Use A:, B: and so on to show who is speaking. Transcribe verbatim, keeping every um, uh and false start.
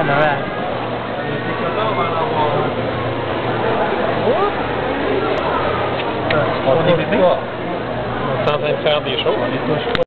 A: Alright.
B: On est en train de faire des choses.